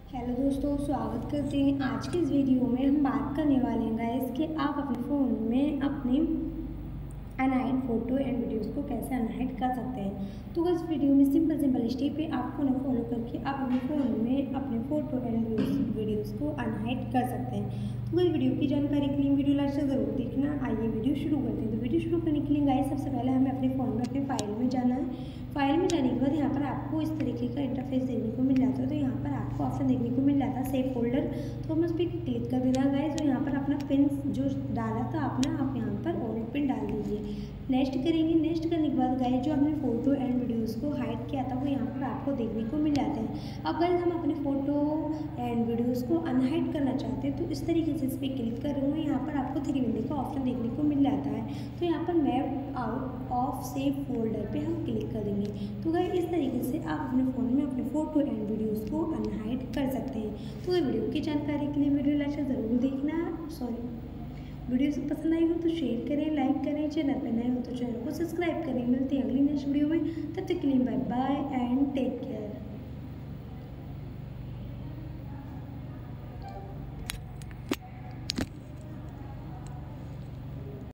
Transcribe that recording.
Hello दोस्तों, स्वागत करते हैं। आज के इस वीडियो में हम बात करने वाले हैं गाइस कि आप अपने फ़ोन में अपने अनहाइड फ़ोटो एंड वीडियोस को कैसे अनहाइड कर सकते हैं। तो इस वीडियो में सिंपल स्टेप है, आपको ना फॉलो करके आप अपने फ़ोन में अपने फ़ोटो एंड वीडियोस को अनहाइड कर सकते हैं। तो इस वीडियो की जानकारी के लिए वीडियो लास्ट तक ज़रूर देखना। आइए वीडियो शुरू करते हैं। तो वीडियो शुरू करने के लिए गाइस सबसे पहले हमें अपने फ़ोन में अपने फाइल में जाना है। फाइल में जाने के बाद यहाँ पर आपको इस तरीके का इंटरफेस देखने को मिल जाता है। तो यहाँ पर आपको ऑप्शन देखने को मिल जाता है सेव फोल्डर। तो हम उस पर क्लिक कर देना गाइस। तो यहाँ पर अपना पिन जो डाला था आपने, आप यहाँ पर वॉलेट पिन डाल दीजिए। नेक्स्ट करेंगे। नेक्स्ट करने के बाद गाइस जो हमने फ़ोटो एंड वीडियोस को हाइड किया था वो यहाँ पर आपको देखने को मिल जाते हैं। अब गाइस हम अपने फ़ोटो एंड वीडियोस को अनहाइड करना चाहते हैं तो इस तरीके से इस पर क्लिक करूँगा। यहाँ पर आपको थ्री बिंदु का ऑप्शन देखने को मिल जाता है। तो यहाँ पर map out of save folder पे हम क्लिक करेंगे। तो गाइस इस तरीके से आप अपने फ़ोन में अपने फ़ोटो एंड वीडियोस को अनहाइड कर सकते हैं। तो ये वीडियो की जानकारी के लिए वीडियो लास्ट ज़रूर देखना। वीडियो से पसंद आई हो तो शेयर करें, लाइक करें। चैनल पर नए हो तो चैनल को सब्सक्राइब करें। मिलते हैं अगली नेक्स्ट वीडियो में। तब तक के लिए bye bye and take care.